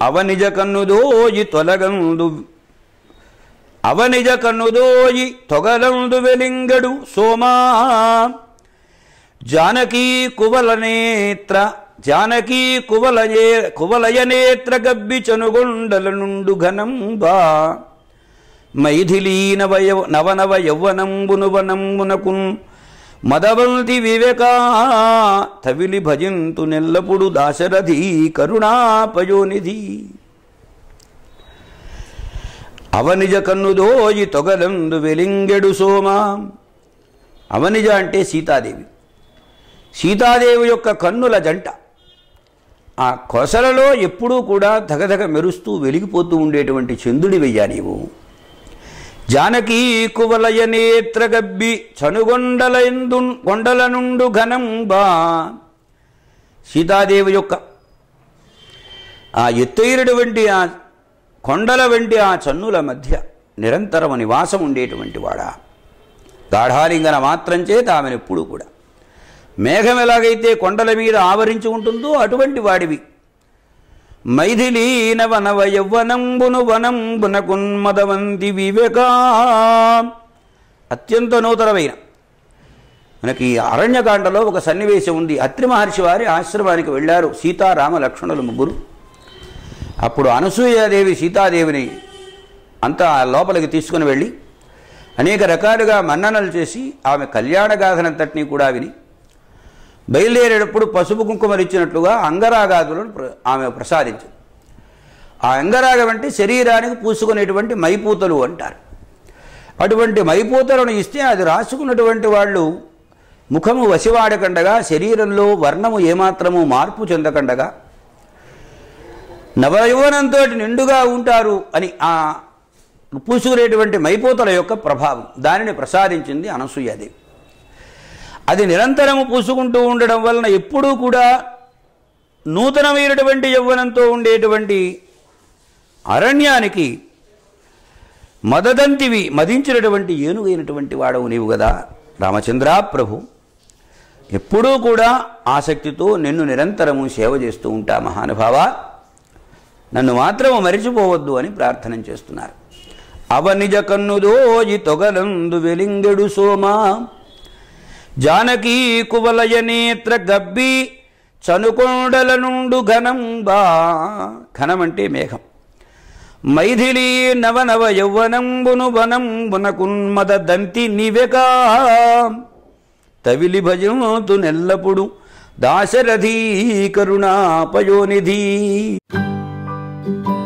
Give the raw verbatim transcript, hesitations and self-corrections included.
అవనిజ కన్నుదోయి తొలగందు అవనిజ కన్నుదోయి తొగలందు వెలింగడు సోమా జానకీ కువలనేత్ర జానకీ కువలయే కువలయనేత్ర గబ్బి చనుగొండల నుండు ఘనంబా మైథిలీ నవయ నవనవ యౌవనంబును వనంబునకున్ మదవంతి వివేకా తవిలి భజింతు నెల్లపుడు దాశరథి కరుణాపయోనిధి. అవనిజ కన్నుదోయి తొగలందు వెలింగెడు సోమా. అవనిజ అంటే సీతాదేవి. సీతాదేవి యొక్క కన్నుల జంట. ఆ కొసలలో ఎప్పుడూ కూడా ధగధగ మెరుస్తూ వెలిగిపోతూ ఉండేటువంటి చంద్రుడి వెయ్యా నీవు. జానకీ కువలయ నేత్ర గబ్బి చనుగొండల ఎందు కొండల నుండు ఘనంబా. సీతాదేవి యొక్క ఆ ఎత్తైనటువంటి ఆ కొండల వంటి ఆ చన్నుల మధ్య నిరంతరము నివాసం ఉండేటువంటి వాడా. గాఢాలింగన మాత్రం చేత ఆమెను ఎప్పుడూ కూడా మేఘం ఎలాగైతే కొండల మీద ఆవరించి ఉంటుందో అటువంటి వాడివి. మైథిలీ నవనవ యౌవనంబును వనంబునకున్మదవంతి వివేకా. అత్యంత నూతనమైన మనకి అరణ్యకాండలో ఒక సన్నివేశం ఉంది. అత్రి మహర్షి వారి ఆశ్రమానికి వెళ్ళారు సీతారామ లక్ష్మణులు ముగ్గురు. అప్పుడు అనసూయాదేవి సీతాదేవిని అంతా లోపలికి తీసుకుని వెళ్ళి అనేక రకాలుగా మన్ననలు చేసి ఆమె కళ్యాణగాథనంతటినీ కూడా విని బయలుదేరేటప్పుడు పసుపు కుంకుమలు ఇచ్చినట్లుగా అంగరాగాదులను ఆమె ప్రసాదించింది. ఆ అంగరాగం అంటే శరీరానికి పూసుకునేటువంటి మైపూతలు అంటారు. అటువంటి మైపూతలను ఇస్తే అది రాసుకున్నటువంటి వాళ్ళు ముఖము వసివాడకండగా, శరీరంలో వర్ణము ఏమాత్రము మార్పు చెందకండగా నవయౌవనంతో నిండుగా ఉంటారు అని ఆ పూసుకునేటువంటి మైపూతల యొక్క ప్రభావం దానిని ప్రసాదించింది అనసూయాదేవి. అది నిరంతరము పూసుకుంటూ ఉండడం వలన ఎప్పుడూ కూడా నూతనమైనటువంటి యౌవనంతో ఉండేటువంటి అరణ్యానికి మదదంతివి మదించినటువంటి ఏనుగైనటువంటి వాడవు నీవు కదా రామచంద్ర ప్రభు. ఎప్పుడూ కూడా ఆసక్తితో నిన్ను నిరంతరము సేవ చేస్తూ ఉంటా మహానుభావ, నన్ను మాత్రము మరిచిపోవద్దు అని ప్రార్థన చేస్తున్నారు. అవనిజ కన్నుదోయి తొగలందు వెలింగెడు సోమా జానకీ కువలయ నేత్ర గబ్బి చనుకొండల నుండు ఘనంబా. ఘనమంటే మేఘం. మైథిలీ నవనవ యౌవనంబును వనంబునకున్మద దంతి నివేకా తవిలి భజంతు నెల్లపుడు దాశరథీ కరుణాపయోనిధి.